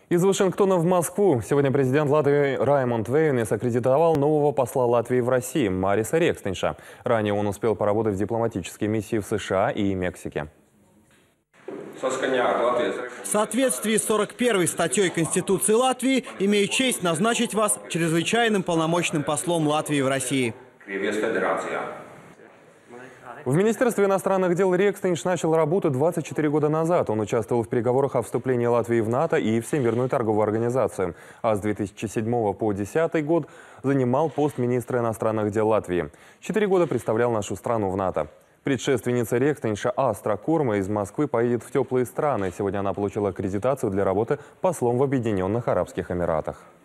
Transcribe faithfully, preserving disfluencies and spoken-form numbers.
Из Вашингтона в Москву. Сегодня президент Латвии Раймонд Вейнес аккредитовал нового посла Латвии в России Мариса Рекстеньша. Ранее он успел поработать в дипломатической миссии в США и Мексике. В соответствии с сорок первой статьей Конституции Латвии имею честь назначить вас чрезвычайным полномочным послом Латвии в России. В Министерстве иностранных дел Рекстеньш начал работу двадцать четыре года назад. Он участвовал в переговорах о вступлении Латвии в НАТО и Всемирную торговую организацию. А с две тысячи седьмого по две тысячи десятый год занимал пост министра иностранных дел Латвии. Четыре года представлял нашу страну в НАТО. Предшественница Рекстеньша Астра Курма из Москвы поедет в теплые страны. Сегодня она получила аккредитацию для работы послом в Объединенных Арабских Эмиратах.